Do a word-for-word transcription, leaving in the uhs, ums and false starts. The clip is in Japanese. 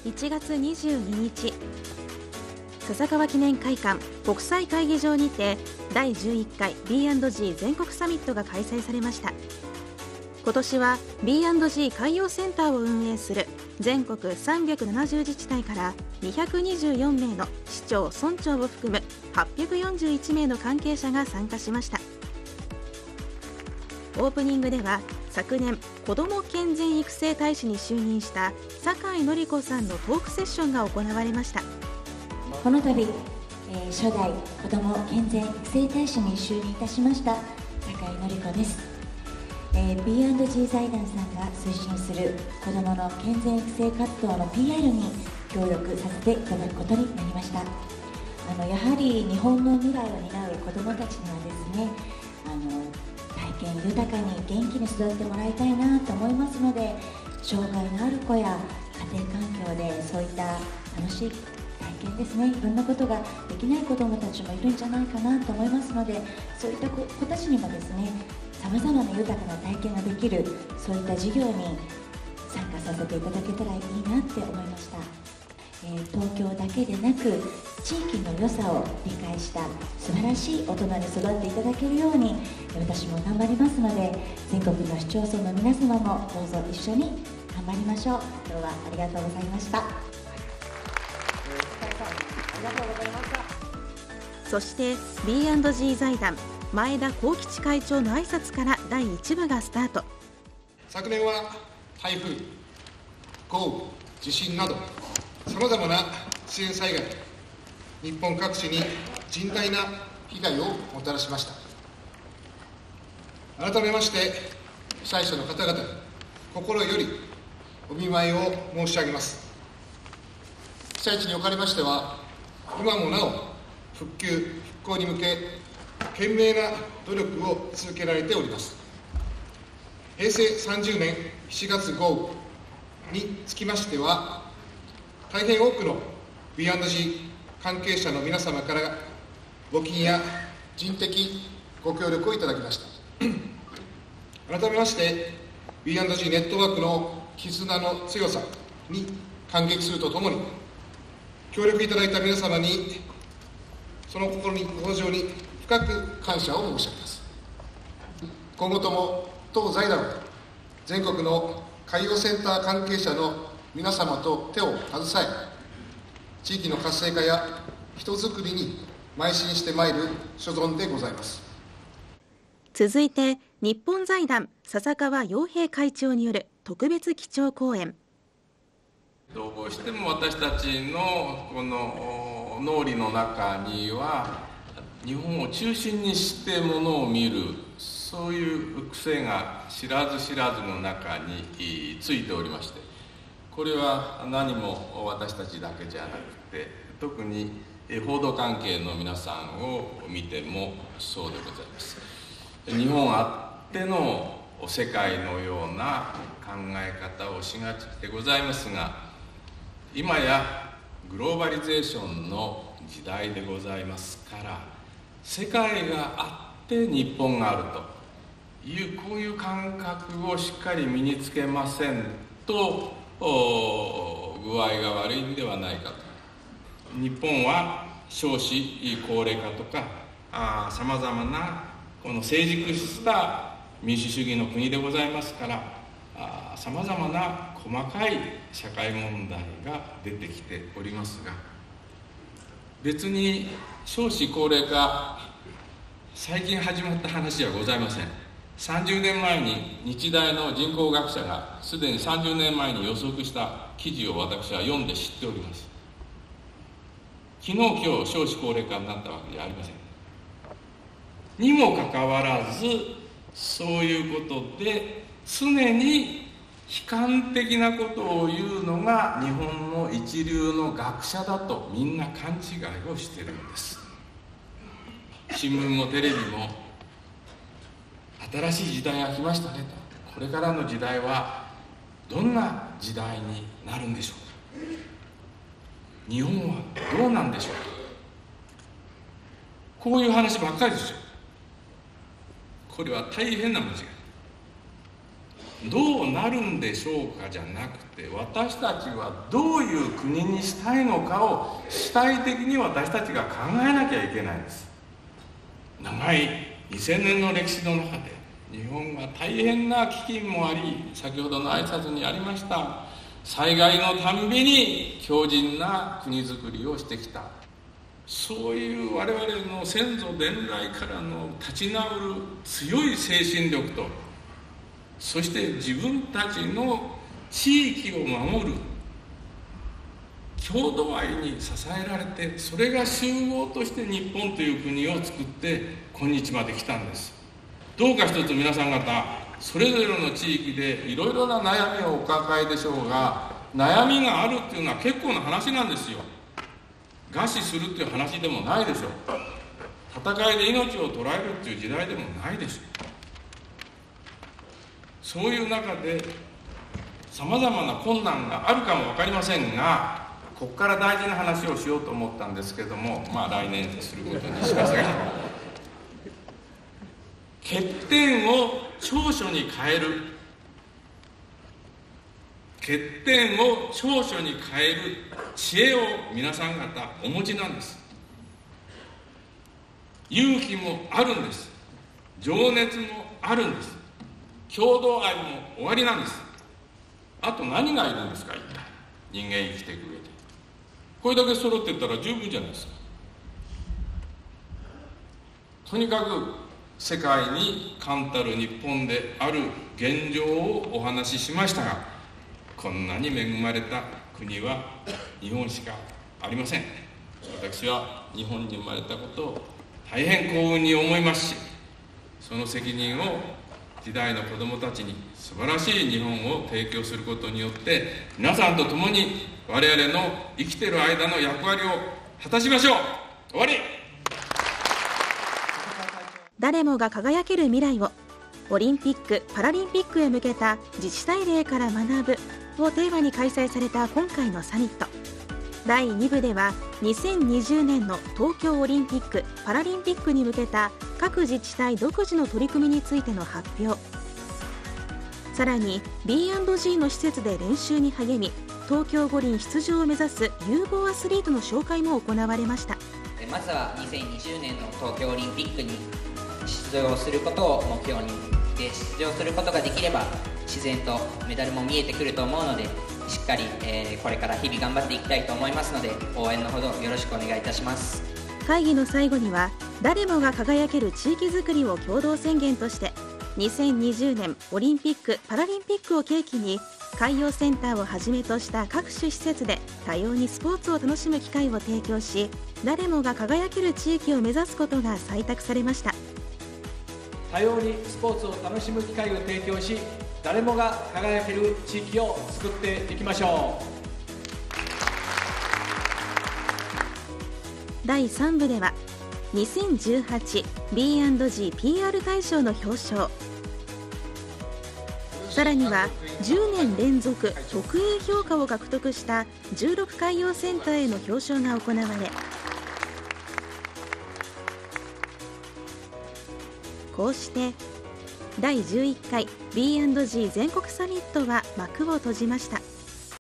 いちがつにじゅうににち、笹川記念会館国際会議場にてだいじゅういっかい ビーアンドジー 全国サミットが開催されました。今年は ビーアンドジー 海洋センターを運営する全国さんびゃくななじゅう自治体からにひゃくにじゅうよんめいの市長・村長を含むはっぴゃくよんじゅういちめいの関係者が参加しました。オープニングでは昨年子ども健全育成大使に就任した酒井紀子さんのトークセッションが行われました。 この度、えー、初代子ども健全育成大使に就任いたしました酒井紀子です。えー、ビーアンドジー 財団さんが推進する子どもの健全育成活動の ピーアール に協力させていただくことになりました。あのやはり日本の未来を担う子どもたちにはですね、あの体験豊かに元気に育ててもらいたいなと思いますので、障害のある子や家庭環境でそういった楽しい体験ですね、いろんなことができない子どもたちもいるんじゃないかなと思いますので、そういった子たちにもですね、さまざまな豊かな体験ができる、そういった授業に参加させていただけたらいいなって思いました。えー、東京だけでなく地域の良さを理解した素晴らしい大人に育っていただけるように私も頑張りますので、全国の市町村の皆様もどうぞ一緒に頑張りましょう。今日はありがとうございました。 そして ビーアンドジー 財団前田幸吉会長の挨拶からだいいち部がスタート。 昨年は台風、豪雨、地震などさまざまな自然災害、日本各地に甚大な被害をもたらしました。改めまして被災者の方々に心よりお見舞いを申し上げます。被災地におかれましては今もなお復旧・復興に向け懸命な努力を続けられております。へいせいさんじゅうねんしちがつ豪雨につきましては大変多くの ビーアンドジー 関係者の皆様から募金や人的ご協力をいただきました。改めまして ビーアンドジー ネットワークの絆の強さに感激するとともに、協力いただいた皆様にその心にご情に深く感謝を申し上げます。今後とも当財団は全国の海洋センター関係者の皆様と手を携え、地域の活性化や人づくりに邁進してまいる所存でございます。 続いて日本財団笹川陽平会長による特別基調講演。 どうしても私たちのこの脳裏の中には日本を中心にしてものを見る、そういう癖が知らず知らずの中についておりまして、これは何も私たちだけじゃなくて、特に報道関係の皆さんを見てもそうでございます。日本あっての世界のような考え方をしがちでございますが、今やグローバリゼーションの時代でございますから、世界があって日本があるという、こういう感覚をしっかり身につけませんと具合が悪いんではないかと。日本は少子高齢化とかさまざまなこの成熟した民主主義の国でございますから、さまざまな細かい社会問題が出てきておりますが、別に少子高齢化最近始まった話はございません。さんじゅうねんまえに日大の人口学者がすでにさんじゅうねんまえに予測した記事を私は読んで知っております。昨日今日少子高齢化になったわけじゃありません。にもかかわらずそういうことで常に悲観的なことを言うのが日本の一流の学者だとみんな勘違いをしているんです。新聞もテレビも新しい時代が来ましたねと、これからの時代はどんな時代になるんでしょうか、日本はどうなんでしょうか、こういう話ばっかりですよ。これは大変な間違い。 どうなるんでしょうかじゃなくて、私たちはどういう国にしたいのかを主体的に私たちが考えなきゃいけないんです。長いにせんねんの歴史の中で日本は大変な飢饉もあり、先ほどの挨拶にありました災害のたんびに強靭な国づくりをしてきた。そういう我々の先祖伝来からの立ち直る強い精神力と、そして自分たちの地域を守る郷土愛に支えられて、それが集合として日本という国を作って今日まで来たんです。どうか一つ皆さん方それぞれの地域でいろいろな悩みをお抱えでしょうが、悩みがあるっていうのは結構な話なんですよ。餓死するっていう話でもないでしょう。戦いで命を捉えるっていう時代でもないでしょう。そういう中でさまざまな困難があるかも分かりませんが、ここから大事な話をしようと思ったんですけども、まあ来年することにしますが欠点を長所に変える、欠点を長所に変える知恵を皆さん方お持ちなんです。勇気もあるんです。情熱もあるんです。郷土愛も終わりなんです。あと何がいるんですか、一体人間生きていく上で。これだけ揃ってったら十分じゃないですか。とにかく世界に冠たる日本である現状をお話ししましたが、こんなに恵まれた国は日本しかありません。私は日本に生まれたことを大変幸運に思いますし、その責任を時代の子どもたちに素晴らしい日本を提供することによって、皆さんと共に我々の生きている間の役割を果たしましょう。終わり。 誰もが輝ける未来を、オリンピック・パラリンピックへ向けた自治体例から学ぶをテーマに開催された今回のサミット。だいに部ではにせんにじゅうねんの東京オリンピック・パラリンピックに向けた各自治体独自の取り組みについての発表、さらに ビーアンドジー の施設で練習に励み、東京五輪出場を目指す有望アスリートの紹介も行われました。 まずはにせんにじゅうねんの東京オリンピックに出場することを目標に、で出場することができれば自然とメダルも見えてくると思うので、しっかり、えー、これから日々頑張っていきたいと思いますので、応援のほどよろしくお願いいたします。 会議の最後には、誰もが輝ける地域づくりを共同宣言として、にせんにじゅうねんオリンピック・パラリンピックを契機に海洋センターをはじめとした各種施設で多様にスポーツを楽しむ機会を提供し、誰もが輝ける地域を目指すことが採択されました。 多様にスポーツを楽しむ機会を提供し、誰もが輝ける地域を作っていきましょう。だいさん部ではにせんじゅうはち ビーアンドジー ピーアール 大賞の表彰、さらにはじゅうねん連続特 エー 評価を獲得したじゅうろく海洋センターへの表彰が行われ、こうしてだいじゅういっかい ビーアンドジー 全国サミットは幕を閉じました。